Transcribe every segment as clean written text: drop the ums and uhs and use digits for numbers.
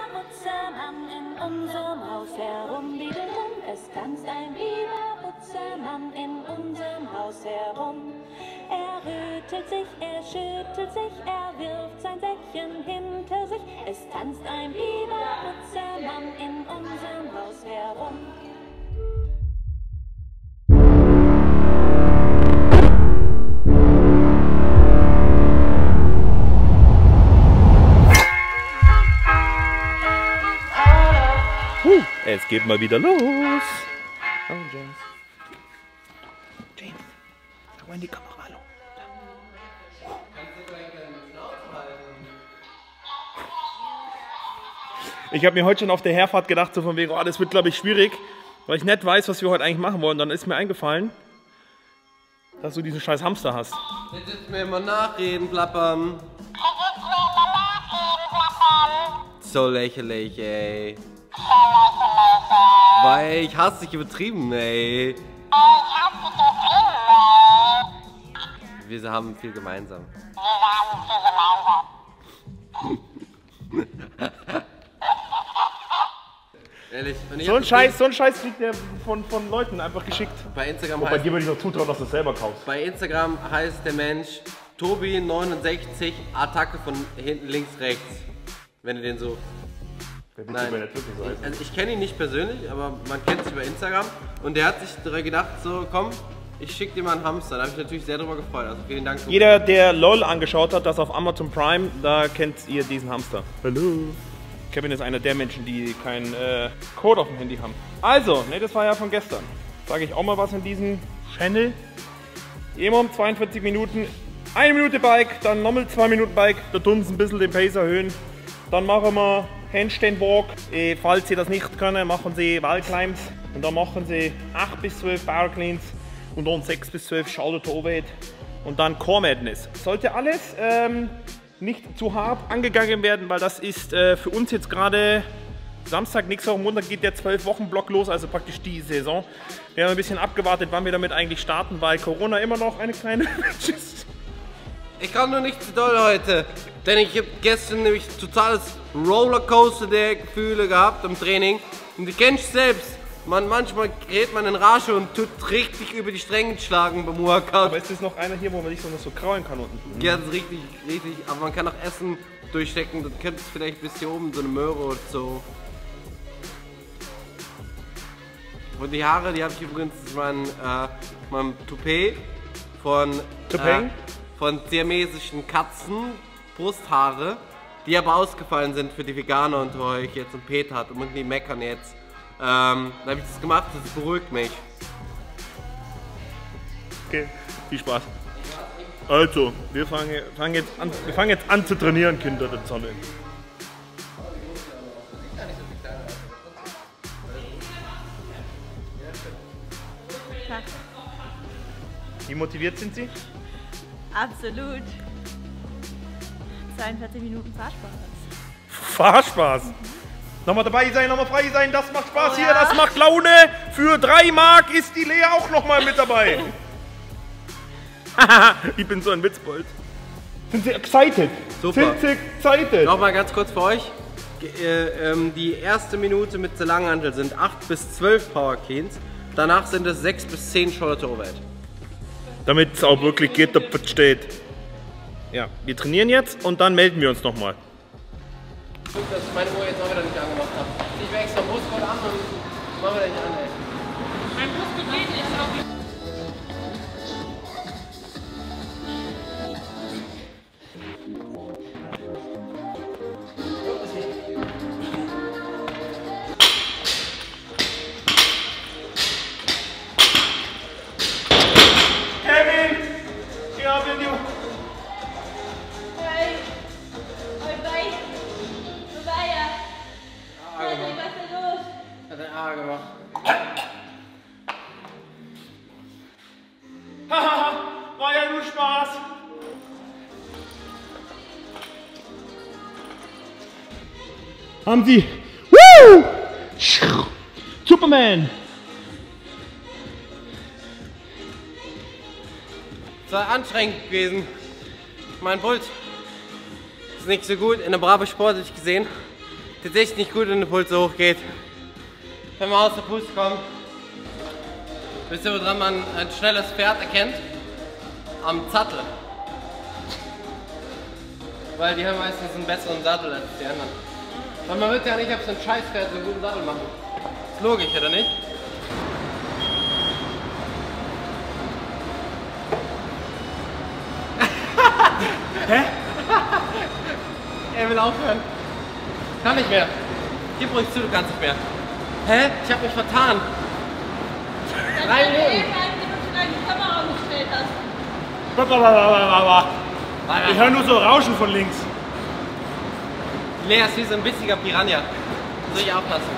Biberputzermann in unserem Haus herum, wiederum. Es tanzt ein Biberputzermann in unserem Haus herum. Er rötelt sich, er schüttelt sich, er wirft sein Säckchen hinter sich. Es tanzt ein Biberputzermann in unserem Haus herum. Es geht mal wieder los. Oh, James. James, schau in die Kamera, hallo. Ich habe mir heute schon auf der Herfahrt gedacht, so von wegen, oh, das wird, glaube ich, schwierig, weil ich nicht weiß, was wir heute eigentlich machen wollen. Dann ist mir eingefallen, dass du diesen scheiß Hamster hast. Jetzt müssen wir immer nachreden, plappern. So lächerlich, ey. Weil ich hasse dich übertrieben, ey. Wir haben viel gemeinsam. Ehrlich, So ein Scheiß kriegt der von Leuten einfach geschickt. Bei Instagram bei dir würde ich noch zutrauen, dass du es selber kaufst. Bei Instagram heißt der Mensch Tobi69, Attacke von hinten, links, rechts. Wenn du den so... Nein, also ich kenne ihn nicht persönlich, aber man kennt sich über Instagram und der hat sich gedacht, so komm, ich schicke dir mal einen Hamster. Da habe ich natürlich sehr drüber gefreut, also vielen Dank. Jeder, der LOL angeschaut hat, das auf Amazon Prime, da kennt ihr diesen Hamster. Hallo. Kevin ist einer der Menschen, die keinen Code auf dem Handy haben. Also, ne, das war ja von gestern. Sage ich auch mal was in diesem Channel. Immer um 42 Minuten, 1 Minute Bike, dann nochmal 2 Minuten Bike, da tun sie ein bisschen den Pace erhöhen. Dann machen wir Handstand Walk. Falls Sie das nicht können, machen Sie Wallclimbs. Und dann machen Sie 8 bis 12 Power Cleans und dann 6 bis 12 Shoulder to Overhead. Und dann Core Madness. Sollte alles nicht zu hart angegangen werden, weil das ist für uns jetzt gerade Samstag, nächste Woche Montag geht der 12-Wochen-Block los, also praktisch die Saison. Wir haben ein bisschen abgewartet, wann wir damit eigentlich starten, weil Corona immer noch eine kleine Bitch ist. Ich kann nur nicht zu doll heute, denn ich habe gestern nämlich totales Rollercoaster der Gefühle gehabt im Training. Und du kennst selbst, manchmal gerät man in Rage und tut richtig über die Stränge schlagen beim Workout. Aber ist das noch einer hier, wo man sich so kraulen kann unten? Ja, das ist richtig, aber man kann auch Essen durchstecken, du könntest vielleicht bis hier oben so eine Möhre oder so. Und die Haare, die habe ich übrigens, mein Toupet von siamesischen Katzen, Brusthaare, die aber ausgefallen sind für die Veganer unter euch jetzt und Peter hat und die meckern jetzt. Da habe ich das gemacht, das beruhigt mich. Okay, viel Spaß. Also, wir fangen jetzt an zu trainieren, Kinder der Sonne. Wie motiviert sind Sie? Absolut. 42 Minuten Fahrspaß. Fahrspaß? Nochmal dabei sein, nochmal frei sein, das macht Spaß hier, ja. Das macht Laune. Für 3 Mark ist die Lea auch nochmal mit dabei. Ich bin so ein Witzbold. Sind Sie excited? Super. Sind Sie excited? Nochmal ganz kurz für euch. Die erste Minute mit der Langhantel sind 8 bis 12 Power Cleans. Danach sind es 6 bis 10 Shoulder to Overhead. Damit es auch wirklich geht, ob es steht. Ja, wir trainieren jetzt und dann melden wir uns nochmal. Gut, dass ich meine Uhr jetzt auch wieder nicht angemacht habe. Ich will extra Brustgurt an und machen wir den nicht an, ey. Mein Brustgurt geht nicht auf. War ja nur Spaß. Haben Sie... Woo! Superman! Es war anstrengend gewesen. Mein Puls ist nicht so gut. In der Bravo Sport hätte ich gesehen. tatsächlich nicht gut, wenn der Puls so hoch geht. Wenn wir aus der Puste kommen, wisst ihr, woran man ein schnelles Pferd erkennt? Am Sattel. Weil die haben meistens einen besseren Sattel als die anderen. Weil man wird ja nicht auf so ein Scheißpferd so einen guten Sattel machen. Ist logisch, oder nicht? Hä? Er will aufhören. Kann nicht mehr. Gib ruhig zu, du kannst nicht mehr. Hä? Ich hab mich vertan. 3 Minuten. Die Kamera umgestellt hast. Ich höre nur so Rauschen von links. Lea ist wie so ein bissiger Piranha. Soll ich aufpassen?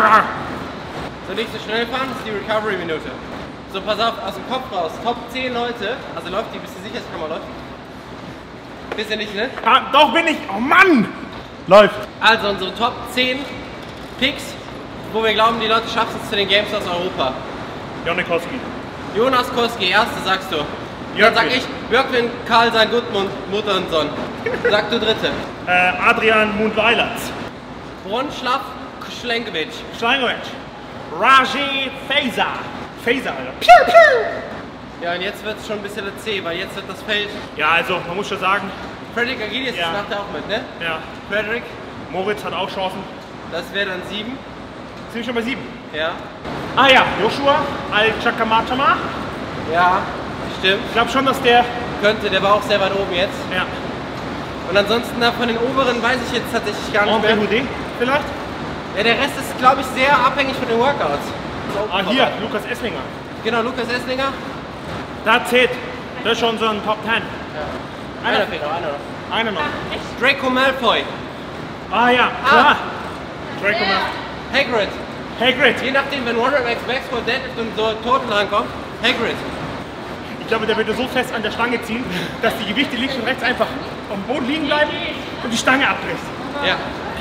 So, nicht so schnell fahren, das ist die Recovery-Minute. So, pass auf, aus dem Kopf raus. Top 10 Leute. Also läuft die, bist du sicher, dass die Kamera läuft? Bist du nicht, ne? Ah, doch bin ich. Oh Mann! Läuft. Also unsere Top 10 Picks, wo wir glauben, die Leute schaffen es zu den Games aus Europa. Jonikowski. Jonas Koski, erste sagst du. Dann sag ich, Björkvin, Karlsson, Gudmund, Mutter und Sohn. Sag du dritte. Adrian Mundweilertz. Bronslav Schlenkovic. Schlenkovic. Raji Feza. Feza, Alter. Piu, piu. Ja, und jetzt wird es schon ein bisschen zäh, weil jetzt wird das Feld. Ja, also, man muss schon sagen. Fredrik Agilius macht er auch mit, ne? Ja. Fredrik. Moritz hat auch Chancen. Das wäre dann 7. Sind wir schon bei 7? Ja. Ah ja, Joshua Al-Chakamatama. Ja, stimmt. Ich glaube schon, dass der... Könnte, der war auch sehr weit oben jetzt. Ja. Und ansonsten von den oberen weiß ich jetzt tatsächlich gar nicht mehr. André Houdet vielleicht? Ja, der Rest ist, glaube ich, sehr abhängig von den Workouts. Ah, hier, Lukas Esslinger. Genau, Lukas Esslinger. Da zählt. Das ist schon so ein Top 10. Ja. Einer fehlt noch, einer noch. Einer noch. Draco Malfoy. Ah ja, klar. Draco Malfoy. Hagrid. Hagrid. Je nachdem, wenn One X Max for Dead und so Toten rankommt, Hagrid. Ich glaube, der würde so fest an der Stange ziehen, dass die Gewichte links und rechts einfach am Boden liegen bleiben und die Stange abbricht. Ja.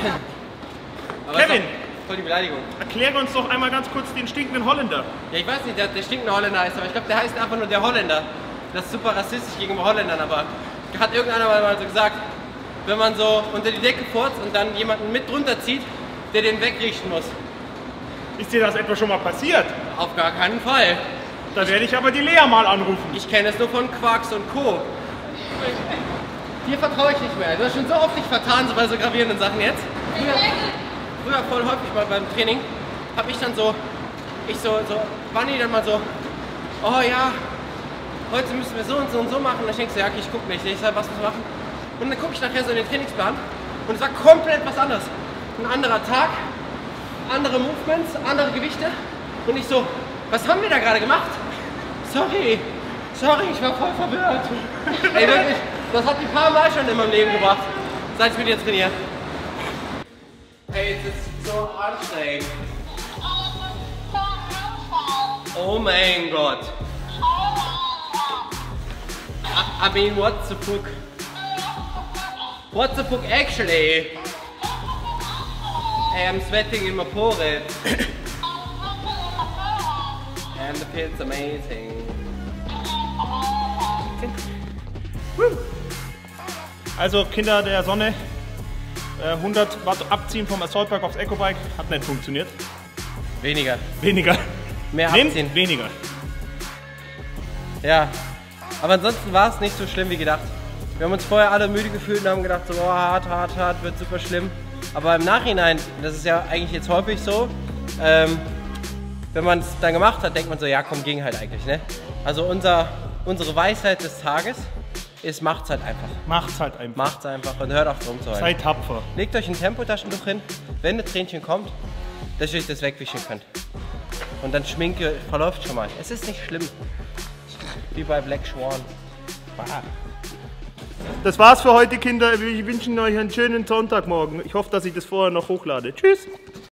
Aber Kevin. Voll die Beleidigung. Erkläre uns doch einmal ganz kurz den stinkenden Holländer. Ja, ich weiß nicht, der stinkende Holländer heißt, aber ich glaube, der heißt einfach nur der Holländer. Das ist super rassistisch gegenüber Holländern, aber hat irgendeiner mal so gesagt, wenn man so unter die Decke furzt und dann jemanden mit drunter zieht, der den wegriechen muss. Ist dir das etwa schon mal passiert? Auf gar keinen Fall. Da werde ich aber die Lea mal anrufen. Ich kenne es nur von Quarks und Co. Dir vertraue ich nicht mehr. Du hast schon so oft dich vertan, so bei so gravierenden Sachen jetzt. Früher voll häufig mal beim Training, habe ich dann so, Bunny dann mal so, oh ja, heute müssen wir so und so und so machen. Und ich denke so, ja, okay, ich gucke nicht. Ich sage, was müssen wir machen? Und dann gucke ich nachher so in den Trainingsplan und es war komplett was anderes. Ein anderer Tag, andere Movements, andere Gewichte. Und ich so, was haben wir da gerade gemacht? Sorry, ich war voll verwirrt. Ey, wirklich, das hat die paar Mal schon in meinem Leben gebracht, seit ich mit dir trainiere. Hey, es ist so anstrengend. Oh mein Gott. I mean, what the fuck? What the fuck actually? Hey, I'm sweating in my forehead. And it feels amazing. Also Kinder der Sonne, 100 Watt abziehen vom Assault Bike aufs Ecobike hat nicht funktioniert. Weniger. Weniger. Mehr Nehmt abziehen. weniger. Ja. Aber ansonsten war es nicht so schlimm wie gedacht. Wir haben uns vorher alle müde gefühlt und haben gedacht, so oh, hart, wird super schlimm. Aber im Nachhinein, das ist ja eigentlich jetzt häufig so, wenn man es dann gemacht hat, denkt man so, ja komm, ging halt eigentlich, ne? Also unsere Weisheit des Tages ist, macht's halt einfach. Macht's halt einfach. Macht's einfach und hört auf drum zu heulen. Seid tapfer. Legt euch ein Tempotaschentuch hin, wenn ein Tränchen kommt, dass ihr euch das wegwischen könnt. Und dann Schminke verläuft schon mal. Es ist nicht schlimm. Wie bei Black Swan. Das war's für heute, Kinder. Wir wünschen euch einen schönen Sonntagmorgen. Ich hoffe, dass ich das vorher noch hochlade. Tschüss.